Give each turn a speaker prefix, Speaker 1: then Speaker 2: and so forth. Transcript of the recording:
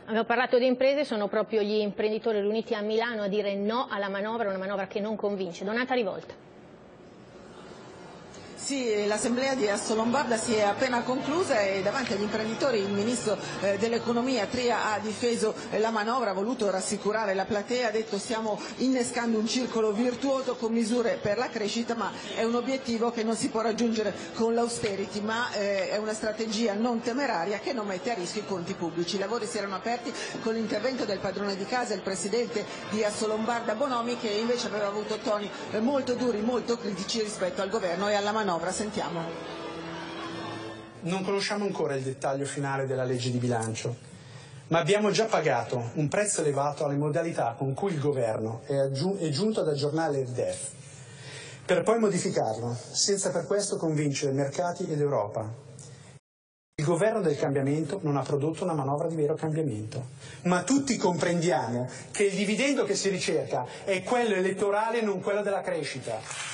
Speaker 1: Abbiamo parlato di imprese, sono proprio gli imprenditori riuniti a Milano a dire no alla manovra, una manovra che non convince. Donata Rivolta.
Speaker 2: Sì, l'assemblea di Assolombarda si è appena conclusa e davanti agli imprenditori il ministro dell'economia Tria ha difeso la manovra, ha voluto rassicurare la platea, ha detto stiamo innescando un circolo virtuoso con misure per la crescita, ma è un obiettivo che non si può raggiungere con l'austerity, ma è una strategia non temeraria che non mette a rischio i conti pubblici. I lavori si erano aperti con l'intervento del padrone di casa, il presidente di Assolombarda Bonomi, che invece aveva avuto toni molto duri, molto critici rispetto al governo e alla manovra. Sentiamo.
Speaker 3: Non conosciamo ancora il dettaglio finale della legge di bilancio, ma abbiamo già pagato un prezzo elevato alle modalità con cui il governo è giunto ad aggiornare il DEF, per poi modificarlo, senza per questo convincere i mercati e l'Europa. Il governo del cambiamento non ha prodotto una manovra di vero cambiamento, ma tutti comprendiamo che il dividendo che si ricerca è quello elettorale e non quello della crescita.